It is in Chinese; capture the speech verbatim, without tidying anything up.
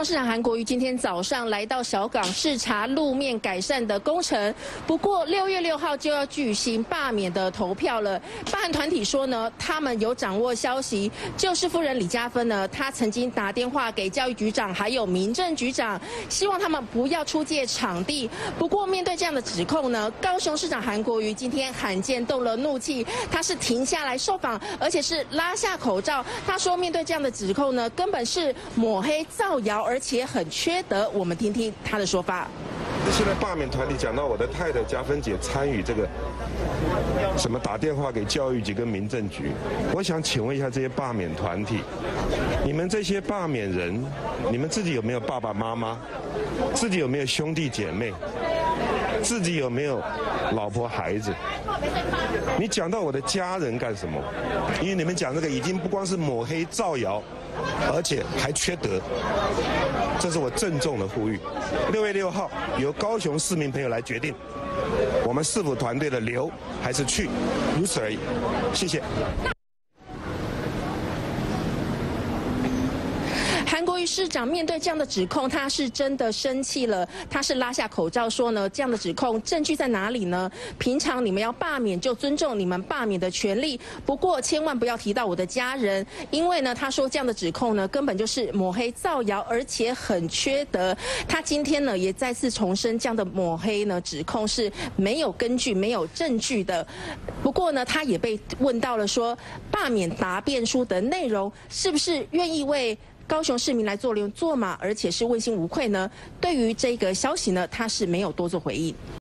雄市长韩国瑜今天早上来到小港视察路面改善的工程，不过六月六号就要举行罢免的投票了。罢韩团体说呢，他们有掌握消息，就是夫人李佳芬呢，她曾经打电话给教育局长还有民政局长，希望他们不要出借场地。不过面对这样的指控呢，高雄市长韩国瑜今天罕见动了怒气，他是停下来受访，而且是拉下口罩。他说，面对这样的指控呢，根本是抹黑造谣，而且很缺德。我们听听他的说法。 现在罢免团体讲到我的太太佳芬姐参与这个什么打电话给教育局跟民政局，我想请问一下这些罢免团体，你们这些罢免人，你们自己有没有爸爸妈妈？自己有没有兄弟姐妹？自己有没有老婆孩子？你讲到我的家人干什么？因为你们讲这个已经不光是抹黑造谣，而且还缺德。这是我郑重的呼吁。六月六号由高雄市民朋友来决定，我们市府团队的留还是去，如此而已。谢谢。 韩国瑜市长面对这样的指控，他是真的生气了。他是拉下口罩说呢，这样的指控证据在哪里呢？平常你们要罢免就尊重你们罢免的权利，不过千万不要提到我的家人，因为呢，他说这样的指控呢，根本就是抹黑造谣，而且很缺德。他今天呢也再次重申，这样的抹黑呢指控是没有根据、没有证据的。不过呢，他也被问到了说，罢免答辩书的内容是不是愿意为高雄市民来做牛做马，而且是问心无愧呢？对于这个消息呢，他是没有多做回应。